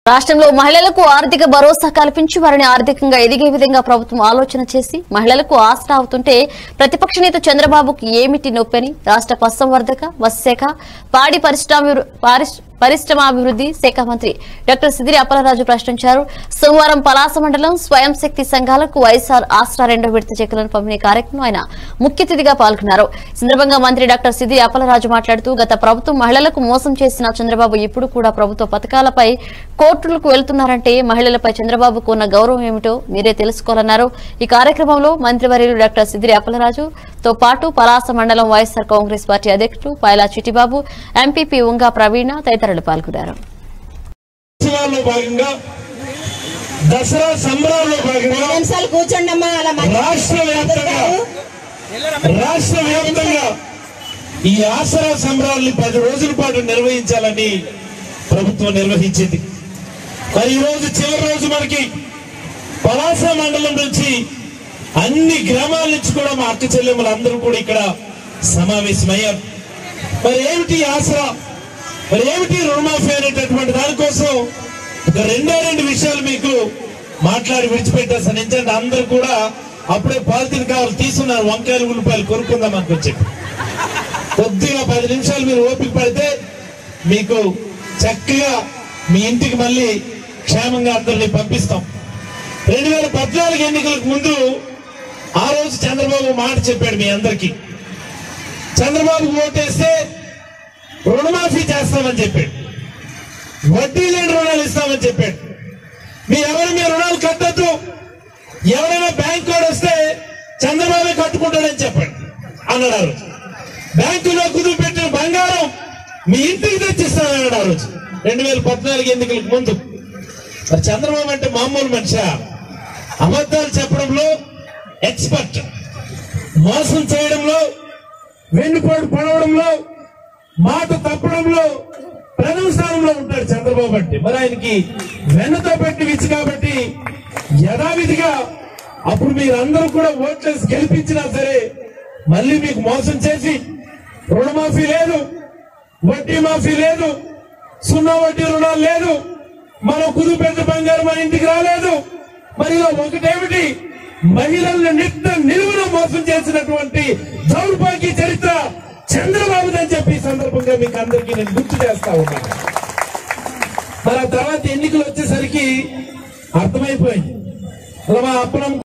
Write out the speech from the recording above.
రాష్ట్రంలో మహిళలకు ఆర్థిక భరోసా కల్పించి వారిని ఆర్థికంగా ఎదిగే విధంగా ప్రభుత్వం ఆలోచన చేసి మహిళలకు ఆసరా అవుతుంటే ప్రతిపక్ష నేత చంద్రబాబుకు ఏమిటి నొప్పని రాష్ట్ర పశుసంవర్ధక మత్స్యశాఖ పాడి పరిశ్రమాభివృద్ధి శాఖ మంత్రి డాక్టర్ సిదిరి అప్పలరాజు ప్రశ్నించారు. సోమవారం పలాస మండలం స్వయం శక్తి సంఘాలకు వైఎస్ఆర్ ఆసరా రెండో విడత చెక్కులను పంపిణీ కార్యక్రమం ఆయన ముఖ్య అతిథిగా పాల్గొన్నారు. సందర్భంగా మంత్రి డాక్టర్ సిదిరి అప్పలరాజు మాట్లాడుతూ గత ప్రభుత్వం మహిళలకు మోసం చేసిన చంద్రబాబు ఇప్పుడు కూడా ప్రభుత్వ పథకాలపై కోర్టులకు వెళ్తున్నారంటే మహిళలపై చంద్రబాబుకు ఉన్న గౌరవం ఏమిటో మీరే తెలుసుకోవాలన్నారు. ఈ కార్యక్రమంలో మంత్రివర్యులు డాక్టర్ సిదిరి అప్పలరాజుతో పాటు పలాస మండలం వైఎస్ఆర్ కాంగ్రెస్ పార్టీ అధ్యక్షుడు పైలా చిట్టిబాబు, ఎంపీపీ ఉంగా ప్రవీణ తదితరులు పాల్గొన్నారు. దసరా సంబరాల్లో భాగంగా రాష్ట్ర వ్యాప్తంగా ఈ ఆసరా సంబరాల్ని 10 రోజుల పాటు నిర్వహించాలని ప్రభుత్వం నిర్వహించింది. మరి ఈ రోజు చివరి రోజు మనకి పలాస మండలం నుంచి అన్ని గ్రామాల నుంచి కూడా మా అక్క చెల్లెమ్మలు అందరూ కూడా ఇక్కడ సమావేశమయ్యారు. మరి ఏమిటి ఆసరా, మరి ఏమిటి రుణమాఫీ అనేటటువంటి దానికోసం ఒక రెండు విషయాలు మీకు మాట్లాడి విడిచిపెట్టేస్తాను. ఎందుకంటే అందరూ కూడా అప్పుడే పాలిథిన్ కావాలి తీసుకున్నారు, వంకాయలు ఉల్లిపాయలు కొనుక్కుందాం అనుకొచ్చి కొద్దిగా 10 నిమిషాలు మీరు ఓపిక పడితే మీకు చక్కగా మీ ఇంటికి మళ్ళీ క్షేమంగా అందరినీ పంపిస్తాం. 2014 ఎన్నికలకు ముందు ఆ రోజు చంద్రబాబు మాట చెప్పాడు మీ అందరికీ. చంద్రబాబు ఓటేస్తే రుణమాఫీ చేస్తామని చెప్పాడు, వడ్డీ లేని రుణాలు ఇస్తామని చెప్పాడు. మీ రుణాలు కట్టద్దు, ఎవరైనా బ్యాంక్ కార్డు వస్తే చంద్రబాబు కట్టుకుంటాడని చెప్పాడు అన్నాడు. ఆ రోజు బ్యాంకులో కుదురు పెట్టిన బంగారం మీ ఇంటికి తెచ్చిస్తానన్నాడు ఆ రోజు 2014 ఎన్నికలకు ముందు. మరి చంద్రబాబు అంటే మామూలు మనిషి, అబద్ధాలు చెప్పడంలో ఎక్స్పర్ట్, మోసం చేయడంలో, వెన్నుపోటు పడవడంలో, మాట తప్పడంలో ప్రథమ స్థానంలో ఉంటాడు చంద్రబాబు అంటే. మరి ఆయనకి వెన్నతో పెట్టి విచ్చి కాబట్టి యథావిధిగా అప్పుడు మీరందరూ కూడా ఓట్లేసి గెలిపించినా సరే మళ్ళీ మీకు మోసం చేసి రుణమాఫీ లేదు, వడ్డీ మాఫీ లేదు, సున్నా వడ్డీ రుణాలు లేదు, మనం కుదురు పెట్టిన బంగారు మన ఇంటికి రాలేదు. మరి ఒకటేమిటి, మహిళలను నిలువున మోసం చేసినటువంటి దౌర్భాగ్య చరిత్ర చంద్రబాబుదని చెప్పి ఈ సందర్భంగా మీకు అందరికీ నేను గుర్తు చేస్తా ఉన్నాను. మరి ఆ తర్వాత ఎన్నికలు వచ్చేసరికి అర్థమైపోయింది. మా అప్పలం